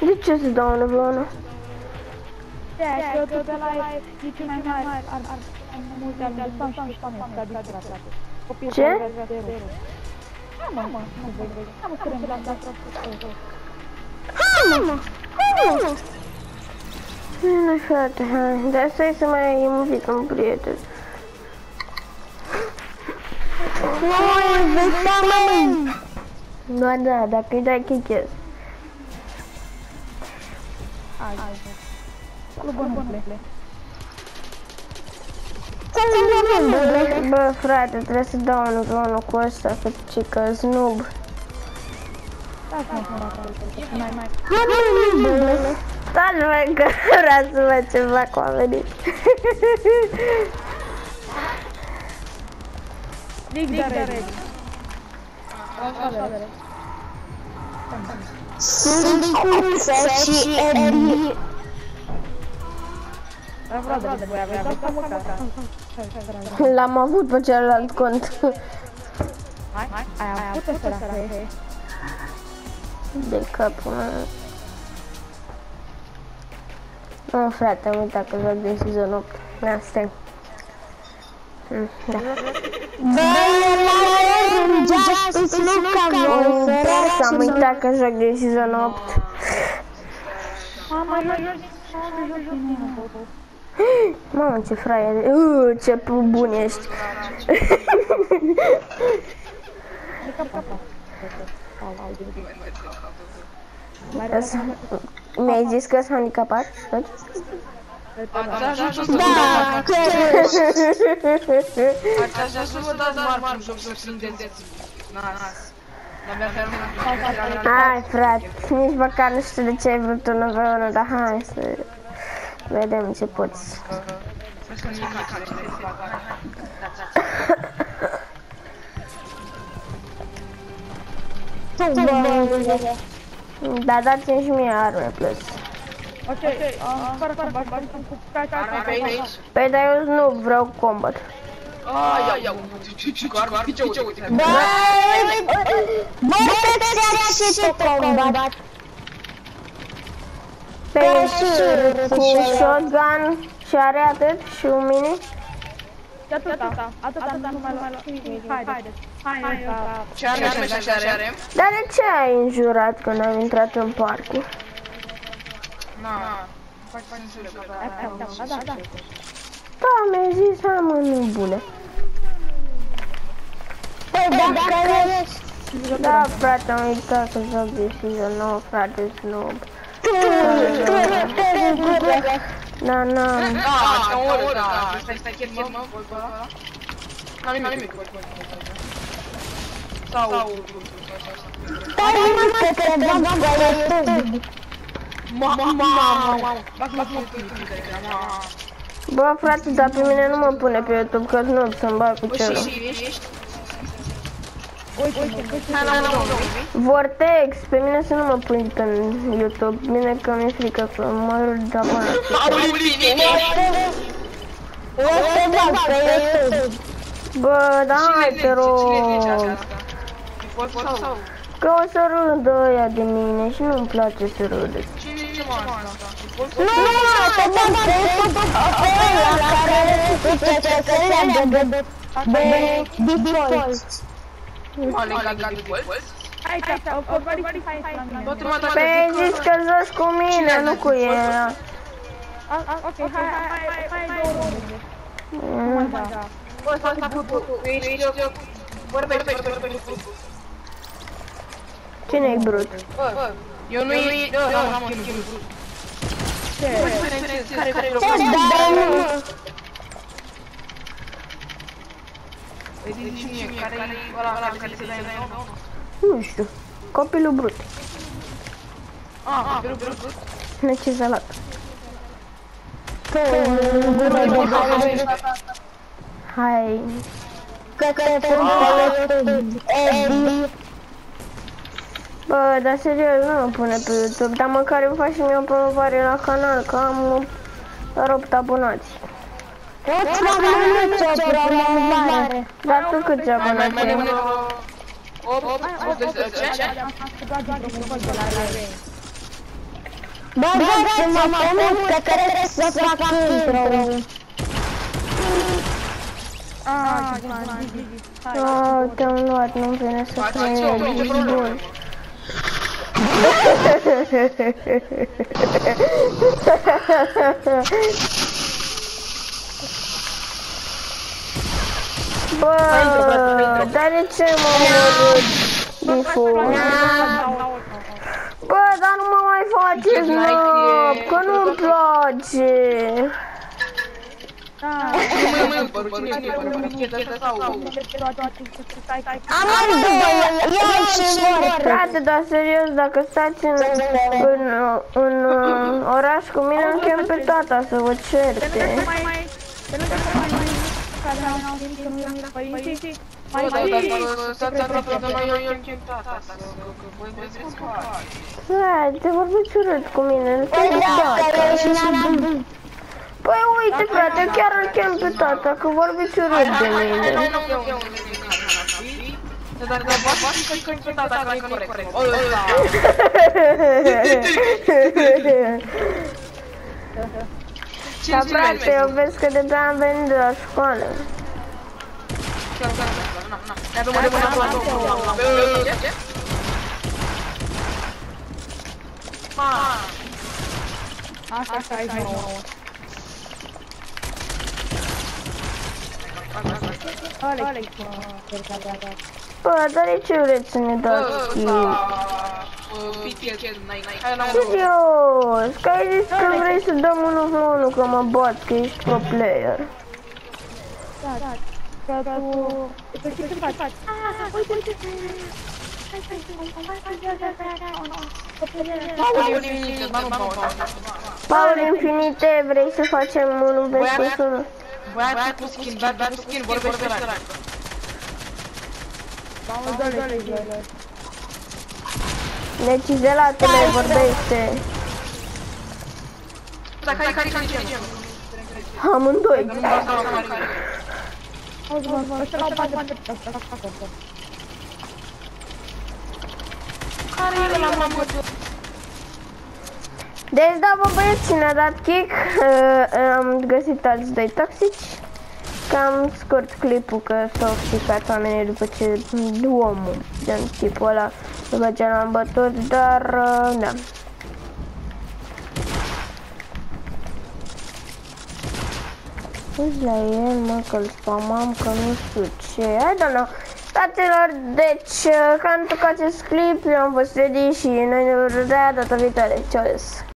De ce să dau unul pe unul? Că tu pe la nici mai mare ar multe am de spam și spam este adică copii Ce? Mă, nu voi. Am curând la asta. Hai mă! Nu frate, hai. De asta e să mai invit un prieten. Nu, invita mă! Doar da, dacă îi dai chichez. Hai. Salut, bunule. Bă, frate, trebuie să dau unul pe unul cu ăsta, că snub. Stai, mă, că vreau să văd ce fac oamenii. Sunt cursă și Eli. L-am avut pe celălalt cont. Ai avut o săracă. De capul meu. Nu, frate, am uitat că joc din Season 8. Asta e. Da. Am uitat că joc din Season 8. Mamă, ce fraier. Ce bun ești. Mi-ai zis că s-a handicapat? Da, hai, frate, nici măcar nu știu de ce ai vrut unul pe unul, dar hai să vedem ce poți. Da, dați-mi și mie arme plus. Ok, Păi, dar eu nu vreau combat. combat. Păi, cu shotgun și are atât și un mini? Atâta, nu mai lua. Haideți. Ce are? Dar de ce ai înjurat când am intrat în party? Da, mi-ai zis, hai mă, nebune. Păi, dacă ești... Da, frate, am uitat că joc de Season 9, frate, snub. Da, na. Stai chiar, mă, n-am nimic. Sau... Bă, frate, dar pe mine nu mă pune pe YouTube, că nu să-mi bag cu cel. Vortex, pe mine să nu mă pui pe YouTube, bine că mi-e frică că mă rog de abonați. Bă, da, hai, te rog. Că o să râdă ăia de mine și nu-mi place să râdă. Nu, să mă la care zice că se leagă de default. Păi ai zis că joci cu mine, nu cu ea. Ok, hai două runde. Bă, stai cu vorbește. Cine-i brut? Bă, eu nu-i... n-am o skin brut. Ce? Care loc? Păi zici mie, care-i ăla care se dai în nou? Nu știu. Copilul brut. Copilul brut? Necizalat. Hai. Că bă, dar serios, nu mă pune pe YouTube, dar măcar îmi faci și mie o promovare la canal, că am 8 abonați. Poți să o promovare. Dar tu câți abonați ai? 8, Băgați-mă pe mult că trebuie să fac intro. Te-am luat, nu-mi vine să cred. Bun. Bă, dar de ce m-am omorât Bifu? Bă, dar nu mă mai faceți, mă, că nu-mi place. Frate, dar serios, dacă stați în oraș cu mine, îmi chem pe tata să vă certe. Hai, te vorbești urât cu mine, nu te-ai dat. Păi uite frate, chiar îl chem pe tata, că vorbiți urât de mine. Da, frate, eu vezi că de-abia am venit de la școală. Așa, aici nouă. Alex, Bă, dar de ce vreți să ne dați kill? Serios, că ai zis că vrei să dăm 1v1, că mă bat, că ești pro player. Da, că tu... Să știi ce faci? Uite! Paul Infinite, vrei să facem 1 vs 1? Băiatul cu skin, băiatul cu skin, vorbește ăla. Deci zelatele vorbește. Hai. Amândoi. Ăștia l-au bani de Care e ăla, mă, Deci da, bă băieți, cine a dat kick, am găsit alți doi toxici. Cam scurt clipul că s-au ficat oamenii după ce omul, gen tipul ăla, după ce l-am bătut, dar da. Uzi la el, mă, că-l spamam, că nu știu ce, I don't know. Fraților, deci, ca în tot acest clip, eu am fost ready și noi ne vedem data viitoare. Ceau!